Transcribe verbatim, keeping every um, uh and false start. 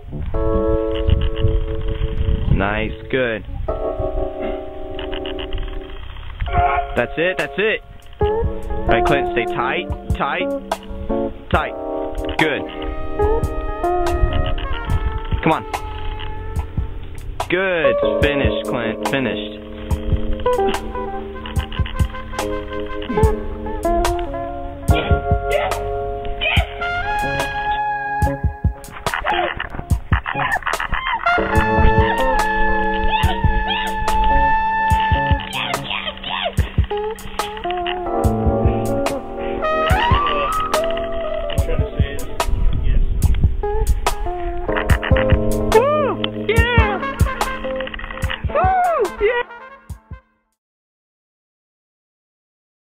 Nice, good. That's it, that's it. Alright, Clint, stay tight, tight, tight. Good. Come on. Good. Finished, Clint. Finished.